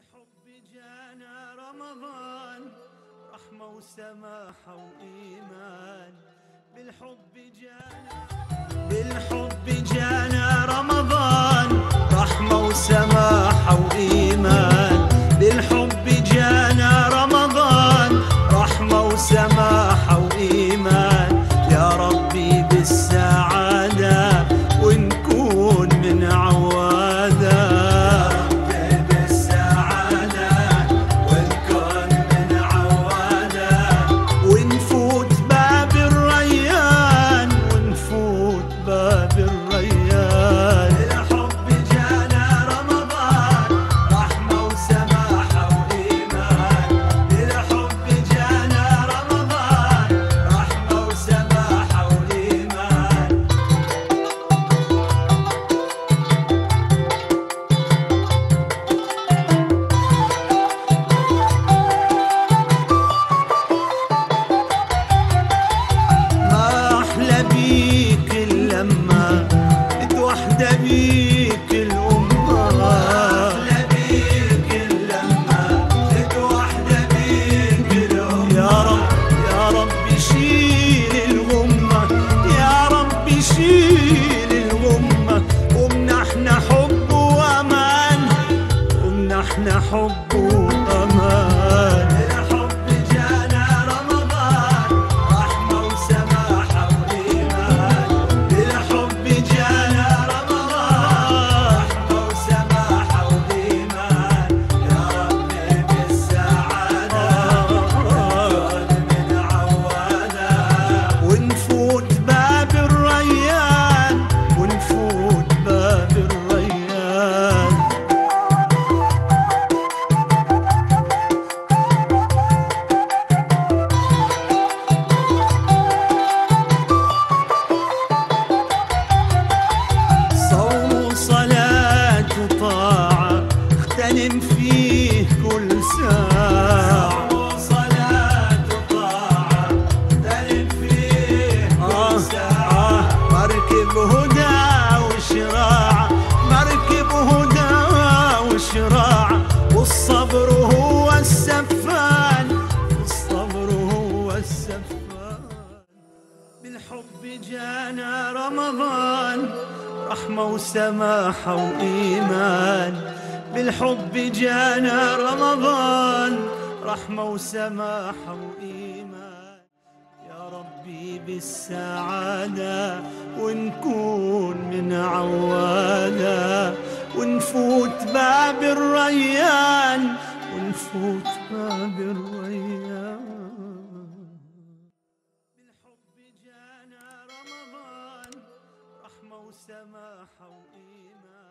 بالحب جانا رمضان، رحمة وسماحة وإيمان. بالحب جانا رمضان، رحمة وسماحة وإيمان. بالحب جانا رمضان، رحمة وسماحة وإيمان. يا ربي بالسعادة ونكون من عواده. بيك الأمة أحلى بيك اللمة، تتوحدى بيك الأمة. يا رب شيل الغمة، يا رب شيل الغمة. ومنحنا حب وأمان، ومنحنا حب وأمان. اغتنم فيه كل ساعة، صلاة وطاعة. اغتنم فيه كل ساعة. مركب هدى وشراعة، مركب هدى وشراعة. والصبر هو السفان، والصبر هو السفان. بالحب جانا رمضان، رحمة وسماحة وإيمان. بالحب جانا رمضان، رحمة وسماحة وإيمان. يا ربي بالسعادة ونكون من عواده. ونفوت باب الريان، ونفوت باب الريان. بالحب جانا رمضان، رحمة وسماحة وإيمان.